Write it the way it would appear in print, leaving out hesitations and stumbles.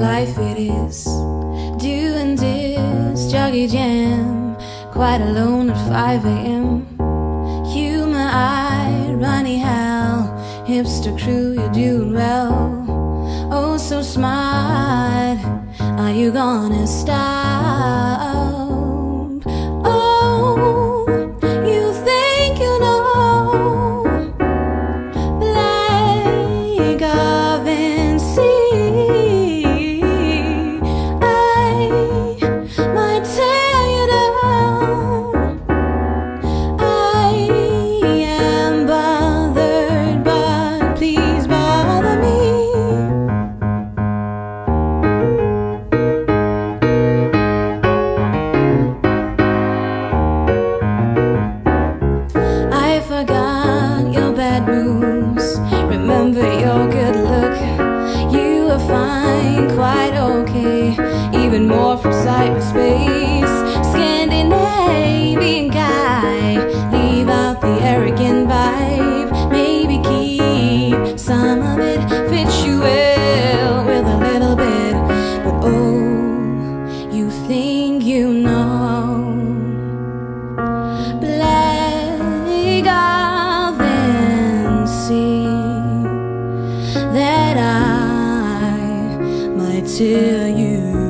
life it is, doing this joggy jam, quite alone at 5 a.m. Humor-eyed, Ronnie Hal, hipster crew, you're doing well. Oh, so smart, are you gonna stop? Oh, you think you know, like of and see. I might tear you down. I am bothered, but please bother me. I forgot your bad moves, remember your good look. You were fine, quite okay, even more from cyberspace. Scandinavian guy, leave out the arrogant vibe. Maybe keep some of it, fits you well with a little bit. But oh, you think you know, black out then see that I might tell you.